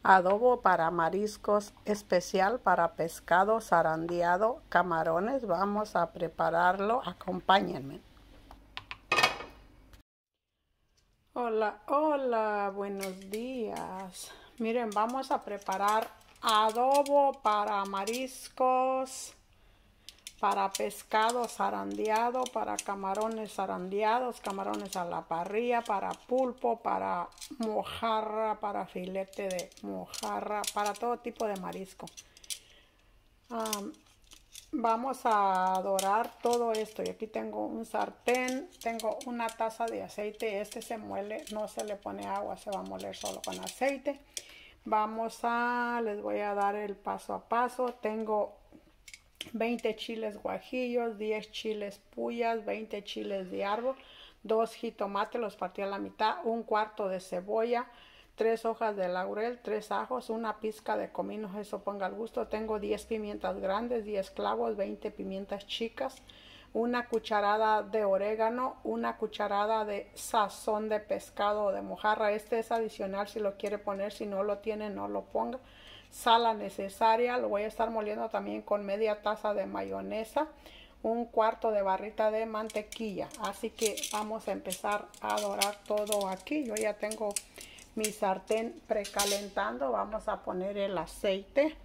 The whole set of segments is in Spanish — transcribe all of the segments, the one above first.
Adobo para mariscos especial para pescado zarandeado, camarones. Vamos a prepararlo. Acompáñenme. Hola, hola, buenos días. Miren, vamos a preparar adobo para mariscos, para pescado zarandeado, para camarones zarandeados, camarones a la parrilla, para pulpo, para mojarra, para filete de mojarra, para todo tipo de marisco. Vamos a dorar todo esto. Y aquí tengo un sartén, tengo una taza de aceite. Este se muele, no se le pone agua, se va a moler solo con aceite. Les voy a dar el paso a paso. Tengo 20 chiles guajillos, 10 chiles puyas, 20 chiles de árbol, 2 jitomates, los partí a la mitad, un cuarto de cebolla, 3 hojas de laurel, 3 ajos, una pizca de comino, eso ponga al gusto. Tengo 10 pimientas grandes, 10 clavos, 20 pimientas chicas, una cucharada de orégano, una cucharada de sazón de pescado o de mojarra. Este es adicional si lo quiere poner, si no lo tiene no lo ponga. Sal necesaria, lo voy a estar moliendo también con media taza de mayonesa, un cuarto de barrita de mantequilla. Así que vamos a empezar a dorar todo aquí. Yo ya tengo mi sartén precalentando. Vamos a poner el aceite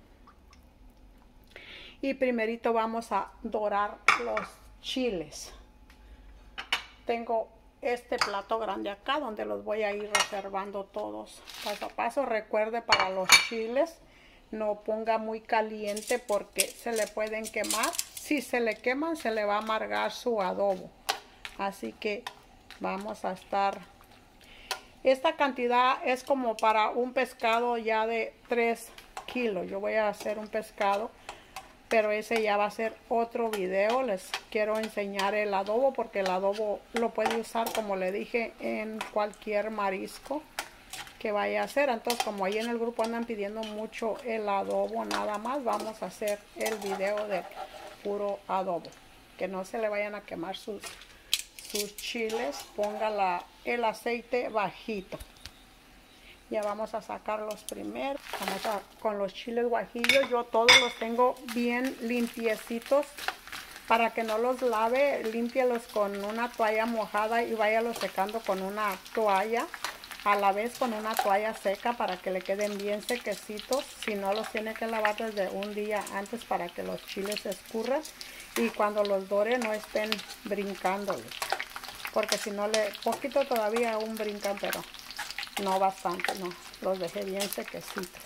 y primerito vamos a dorar los chiles. Tengo este plato grande acá donde los voy a ir reservando todos paso a paso. Recuerde, para los chiles no ponga muy caliente porque se le pueden quemar. Si se le queman, se le va a amargar su adobo. Así que vamos a estar... Esta cantidad es como para un pescado ya de 3 kilos. Yo voy a hacer un pescado, pero ese ya va a ser otro video. Les quiero enseñar el adobo porque el adobo lo puede usar, como le dije, en cualquier marisco que vaya a hacer. Entonces, como ahí en el grupo andan pidiendo mucho el adobo nada más, vamos a hacer el video de puro adobo, que no se le vayan a quemar sus chiles. Ponga el aceite bajito. Ya vamos a sacar los primeros. Con los chiles guajillos, yo todos los tengo bien limpiecitos. Para que no los lave, límpielos con una toalla mojada y váyalos secando con una toalla. A la vez con una toalla seca para que le queden bien sequecitos. Si no, los tiene que lavar desde un día antes para que los chiles se escurran. Y cuando los dore no estén brincándoles. Porque si no, poquito todavía aún brincan, pero no bastante, no. Los dejé bien sequecitos.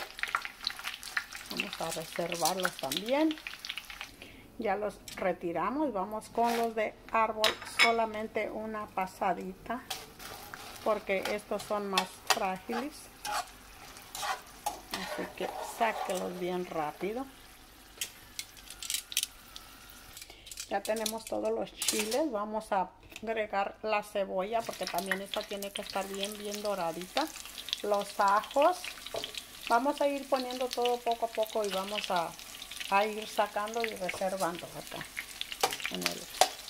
Vamos a reservarlos también. Ya los retiramos. Vamos con los de árbol. Solamente una pasadita, porque estos son más frágiles. Así que sáquelos bien rápido. Ya tenemos todos los chiles. Vamos a agregar la cebolla porque también esta tiene que estar bien doradita. Los ajos. Vamos a ir poniendo todo poco a poco y vamos a ir sacando y reservando acá en el...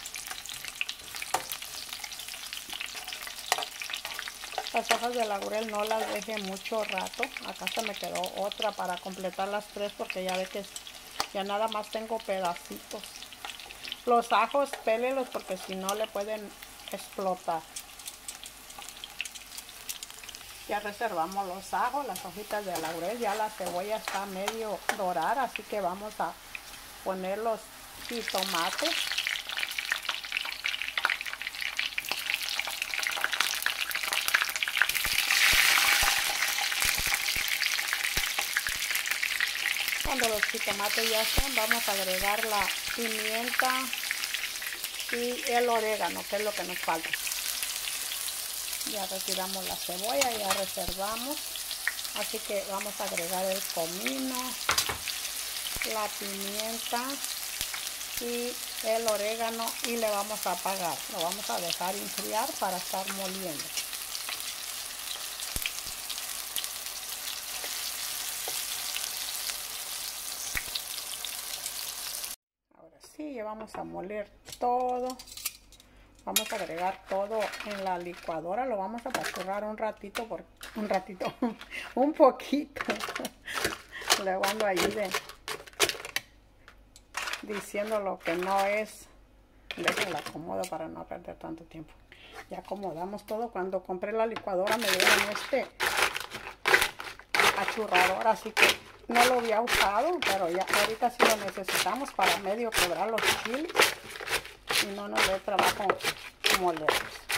Las hojas de laurel no las dejé mucho rato. Acá se me quedó otra para completar las 3 porque ya ve que ya nada más tengo pedacitos. Los ajos, pélelos porque si no le pueden explotar. Ya reservamos los ajos, las hojitas de laurel. Ya la cebolla está medio dorada, así que vamos a poner los jitomates. Cuando los jitomates ya están, vamos a agregar la pimienta y el orégano, que es lo que nos falta. Ya retiramos la cebolla, ya reservamos. Así que vamos a agregar el comino, la pimienta y el orégano y le vamos a apagar. Lo vamos a dejar enfriar para estar moliendo. Sí, ya vamos a moler todo. Vamos a agregar todo en la licuadora. Lo vamos a apachurrar un ratito un ratito, un poquito. Luego ando ahí diciendo lo que no es. Déjenlo acomodo para no perder tanto tiempo. Ya acomodamos todo. Cuando compré la licuadora me dieron este achurrador, así que no lo había usado, pero ya ahorita sí lo necesitamos para medio quebrar los chiles y no nos dé trabajo molerlos.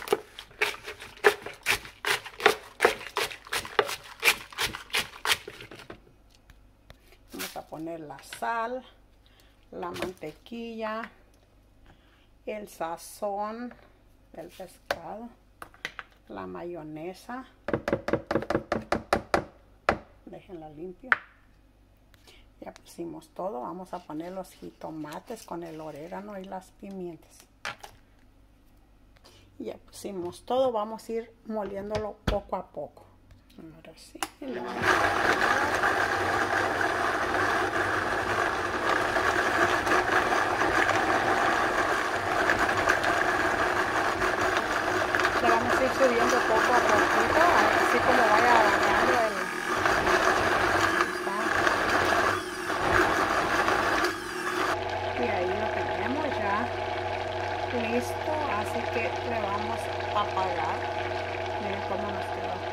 Vamos a poner la sal, la mantequilla, el sazón del pescado, la mayonesa. Déjenla limpia. Ya pusimos todo. Vamos a poner los jitomates con el orégano y las pimientas. Ya pusimos todo. Vamos a ir moliéndolo poco a poco. Ahora sí. Le vamos a ir subiendo poco a poquito, así como vaya agarrando el... Y ahí lo tenemos ya listo, así que le vamos a apagar. Miren cómo nos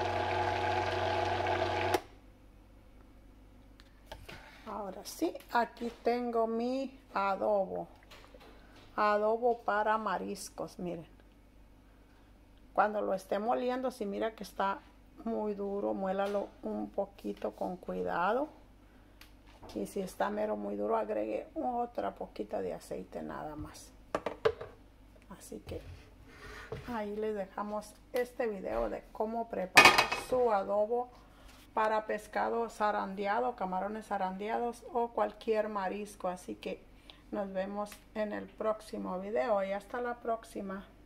quedó. Ahora sí, aquí tengo mi adobo para mariscos. Miren, cuando lo esté moliendo, si mira que está muy duro, muélalo un poquito con cuidado. Y si está mero muy duro, agregue otra poquita de aceite nada más. Así que ahí les dejamos este video de cómo preparar su adobo para pescado zarandeado, camarones zarandeados o cualquier marisco. Así que nos vemos en el próximo video y hasta la próxima.